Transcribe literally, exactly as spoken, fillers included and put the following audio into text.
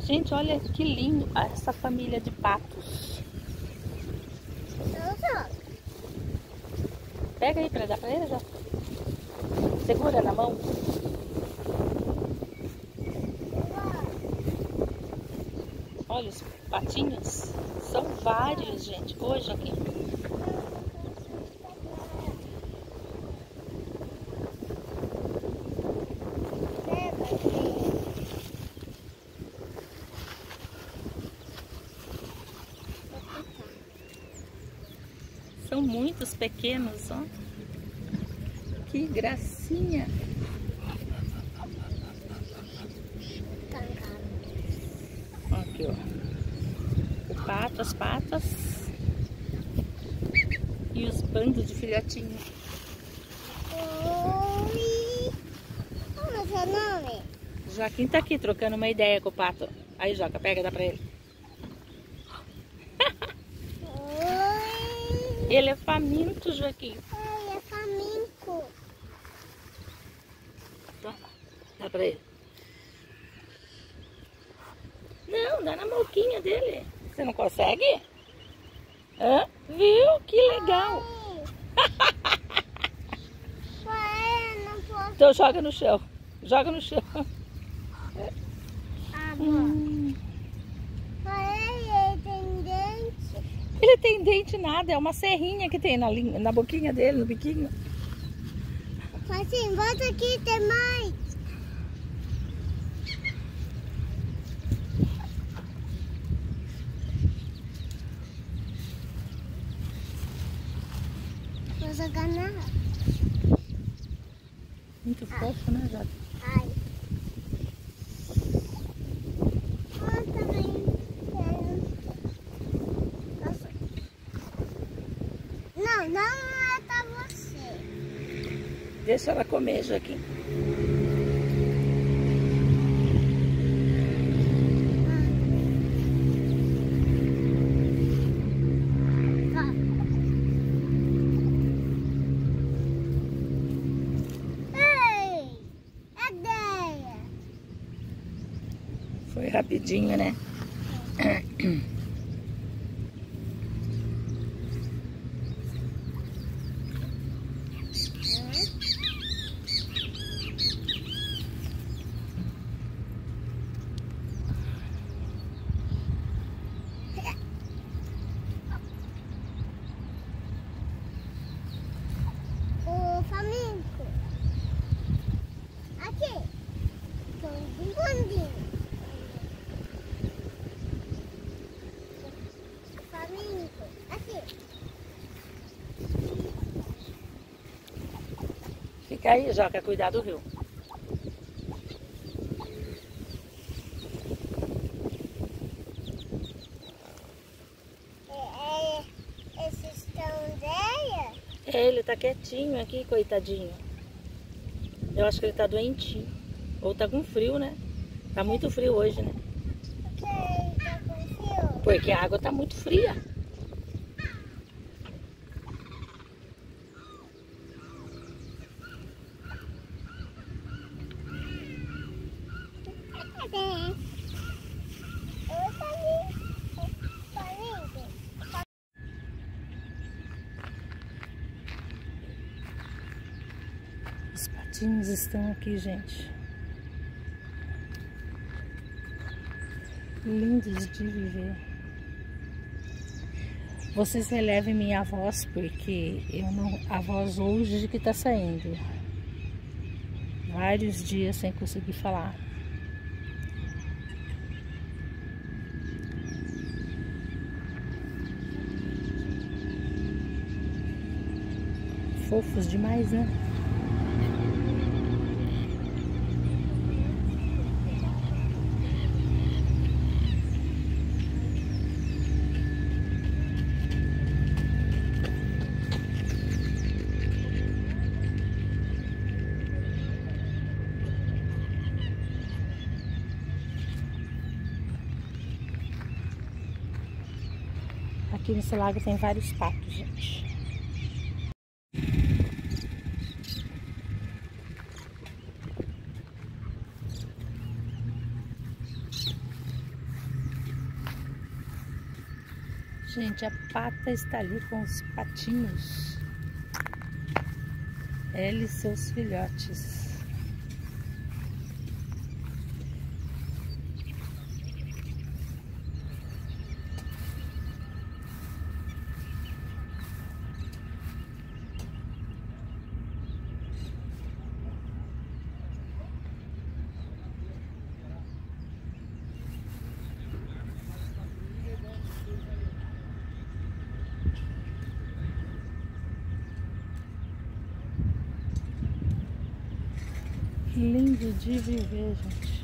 Gente, olha que lindo essa família de patos. Pega aí pra dar pra ele, já. Segura na mão. Olha os patinhos. São vários, gente. Hoje aqui. São muitos pequenos, ó. Que gracinha. Aqui, ó. O pato, as patas. E os bandos de filhotinho. Oi. Como é seu nome? Joaquim tá aqui trocando uma ideia com o pato. Aí, Joca, pega, dá pra ele. Oi. Ele é faminto, Joaquim. Oi, é faminto. Toma, dá pra ele. Não, dá na boquinha dele. Você não consegue? Hã? Viu? Que legal. Pai, não posso. Então joga no chão. Joga no chão. Ah, bom. Hum. Pai, ele tem dente. Ele tem dente nada, é uma serrinha que tem na, língua, na boquinha dele, no biquinho. Pai, sim, volta aqui, tem mais. Vou jogar na água. Muito fofo, né, Jota? Ai. Ah, também quero. Nossa. Não, não é pra você. Deixa ela comer, Joaquim. Foi rapidinho, né? O faminto. Aqui. Tô escondendo. Faminto. Aqui. Fica aí, Joca, cuidar do rio. É, é, esses estão velha? É, ele tá quietinho aqui, coitadinho. Eu acho que ele tá doentinho. Ou tá com frio, né? Tá muito frio hoje, né? Porque tá com frio. Porque a água tá muito fria. Cadê? Eu faminto. Faminto. Os patinhos estão aqui, gente. Lindos de viver. Vocês relevem minha voz, porque eu não, a voz hoje que tá saindo. Vários dias sem conseguir falar. Fofos demais, né? Aqui nesse lago tem vários patos, gente. gente, a pata está ali com os patinhos. Ela e seus filhotes. Lindo de viver, gente.